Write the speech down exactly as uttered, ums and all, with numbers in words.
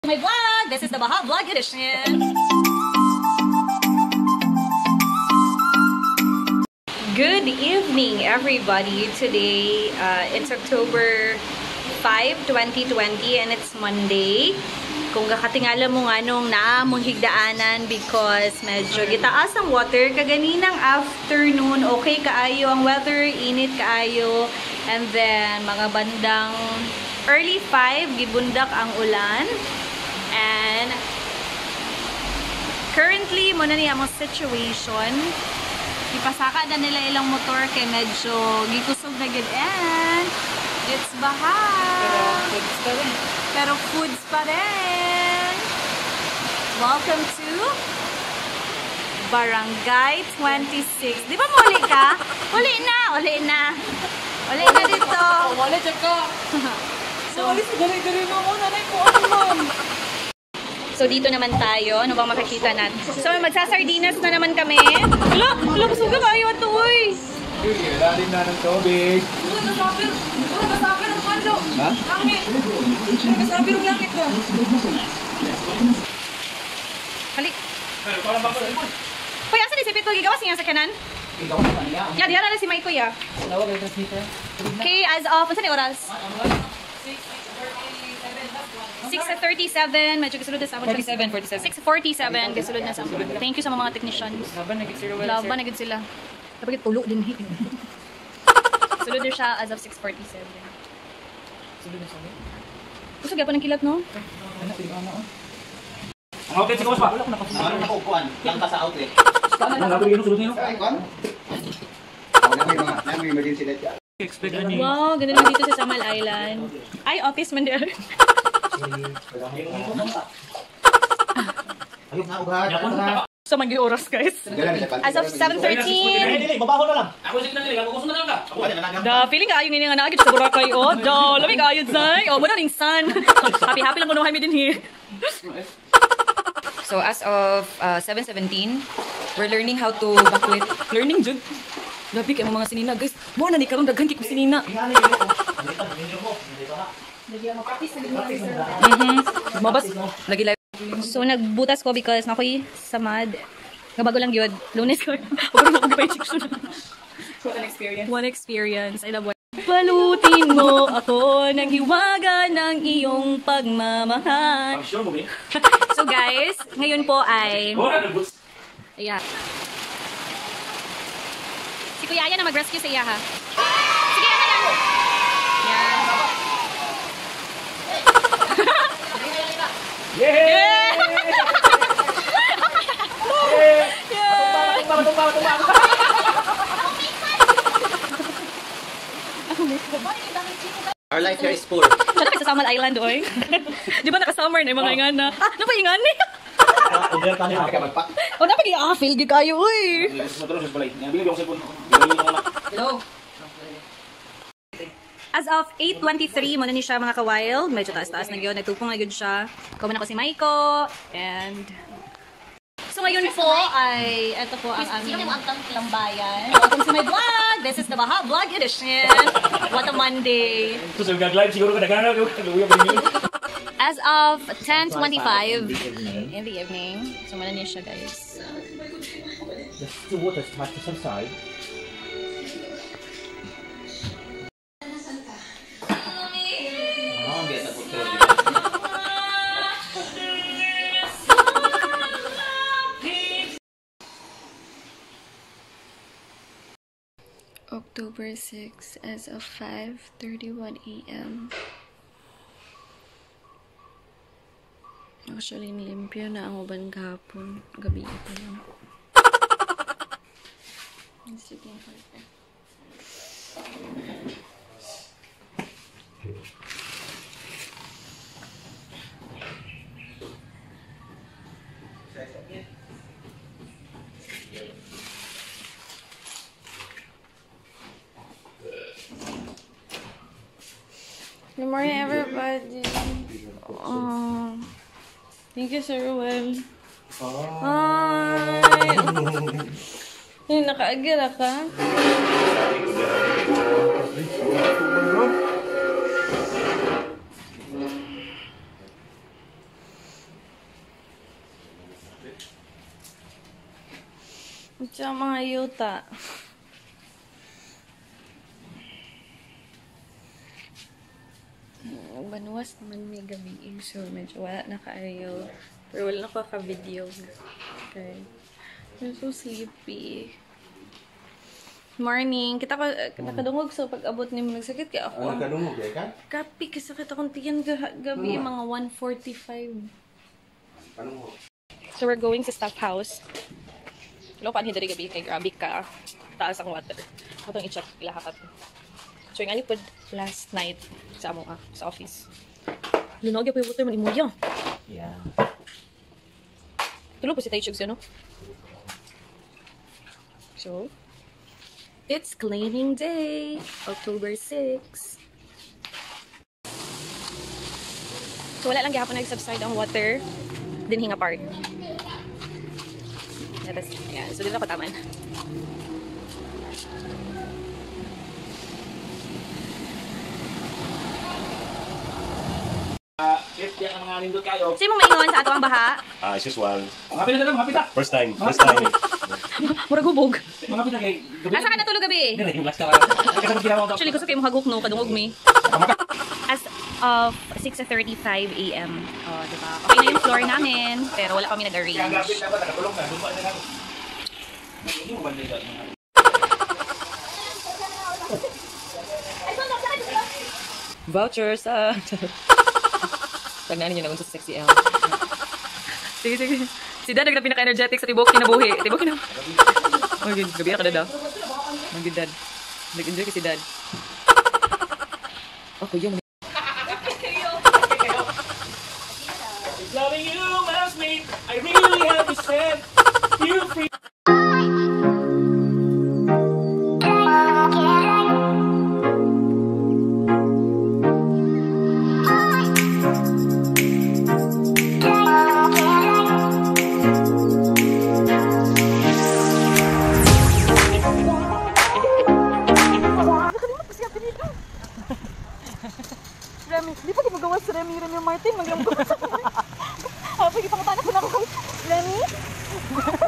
My vlog! This is the Baha Vlog Edition! Good evening, everybody! Today, uh, it's October fifth, twenty twenty, and it's Monday. Kung kakatingala mo nga nung naamong higdaanan because medyo gitaas ang water, kaganinang afternoon, okay kaayo ang weather, init kaayo, and then mga bandang early five, gibundak ang ulan. And currently, muna niya ang situation. Ipasaka na nila ilang motor kay medyo gikusog na gid, and it's baha. Pero foods pa rin. Pero foods pa rin. Welcome to Barangay twenty-six. Di ba muli ka? Uli na, uli na. Uli na dito. Wala dyan ka. So, alis, dali-dali mo muna. Nanay ko, ano man? So, dito naman tayo. Ano bang makikita natin? So, magsasardinas na naman kami. Look! Look! Suga kayo ito, uy! Lalim na ng tubig. Wala nasapir! Wala nasapir ang pando! Ha? Langit! Wala nasapir ang langit ka! Halik! Uy, asa ni si Pito? Gigawas niya sa kanan? Gigawas na niya? Yeah, diyan na si Maiko, ya. Tawag ay transmitter. Okay, as of, saan ni oras? six thirty-seven, medyo kasulod na sa amin. forty-seven, forty-seven. six forty-seven, kasulod na sa amin. Thank you sa mga technicians. Laban, nag-zero well, Laban na gud sila. Dapat tulo din hit. Sulod na siya as of six forty-seven. Sulod na siya. Gusto gyapon ng kilat, no? Ano, ano, oh. Ang outlet si Kawas ba? Ano na kukuan? Lang ka sa outlet. Ang outlet yun, sulod niyo. Ay, kuan? Ako na may mga, na may emergency light yan. Expect ani. Wow, ganda lang dito sa Samal Island. Ay, office man there. Ayok na, ugad. So, mag-oras, guys. As of seven thirteen. Dili, babaho na lang. Ako sige na nila, gusto na lang ka. Ako na lang. Da, feeling ka ayong nga naagit sa Boracay, oh. Da, lamig ayod, Zay. Oh, muna ring sun. Happy-happy lang kuno kami din here. So as of uh, seven seventeen, we're learning how to bakwit. Learning jud. Grabe kay mga sinina, guys. Mo na ni karon daghan kay sinina. Mhm. Mabas lagi live. So, nagbutas ko because nakoy samad. Kabago lang yun. Lunes ko. Huwag na akong gipay-injection. What an experience. One experience. I love what. Palutin mo ako ng hiwaga ng iyong pagmamahal. Sure mo, eh? So guys, ngayon po ay... Ayan. Si Kuya Aya na mag-rescue sa iya, ha? Sige, Aya na lang! Yan. Yeah! Yeah! Tumba, tumba, tumba, tumba. Our life here is poor. Siya na sa Samal Island, oy. Di ba naka-summer na yung mga ingana? Ah, ano ba ingana? Order tayo. Hindi ka magpa. O, dapat i-affil, di kayo, uy. Hello. As of eight twenty-three, muna ni siya mga ka-wild. Medyo taas-taas na yun. Nagtupong na yun siya. Kuman ako si Maiko. And... So ngayon po ay, ito po ang aming tambayan. Welcome to my vlog! This is the Baha Vlog Edition. What a Monday! Terus live siguro ka nagana ko kaluya ba niyo? As of ten twenty-five in the evening. So muna niya siya, guys. Just the water touch to some side. Ano ang biya sa putro? October sixth as of five thirty-one a m Actually, nilimpyo na ang uban kahapon. Gabi ito lang. Sige, okay. Good morning, everybody. Oh, thank you, Sir Ruel. Hi! Ay, naka-agira ka? Diyan mga yuta. Manuwas naman may gabi. So, medyo wala na kaayo. Pero wala na ko ka-video. Okay. I'm so sleepy. Morning. Kita ko, nakadungog sa pag-abot ni mo nagsakit. Kaya ako, Ano kadungog, eh, ka? kapi, kasakit akong tiyan ga- gabi, mga one forty-five. Kadungog. So, we're going sa staff house. Lopan hindi gabi kay grabe ka. Taas ang water. Ako itong i-check lahat. So, yung alipod last night sa amo ah, sa office. Lunog yung water man imuya. Yeah. Tulog po si Taichug siya, no? So, it's cleaning day, October sixth. So, wala lang gihapon nag-subside ang water. Din hinga part. Tapos, ayan. So, dito ako taman. Ah, if yan ang mga nindot kayo. Sino mong maingon sa ato ang baha? Ah, as usual. Mga pita na, mga pita. First time, first time. Murag hubog. Mga pita kay gabi. Asa ka natulog gabi? Hindi, yung last ka. Kasi mag ginawa ko. Actually, gusto kayo mahagok no, kadungog mi. As of six thirty-five a m Oh, diba? Okay na yung floor namin, pero wala kami nag-arrange. Kaya gabi na ba, nakatulong na. Dumaan na lang. Hindi mo ba nila? Voucher sa... Pag nani nyo na unsa sa sexy L. Sige, sige. Si Dad, nagna pinaka-energetic sa tibok kinabuhi. Tibok kina. Oh, good. Gabi ka na daw. Ang good, Dad. Nag-enjoy ka si Dad. Ako yung... Loving you, housemate. I really have to say, feel free. Remy, di pa di magawa sa Remy, Remy Martin, mag-gawa sa Remy. Habang ipangutanan ko na ako kay Remy.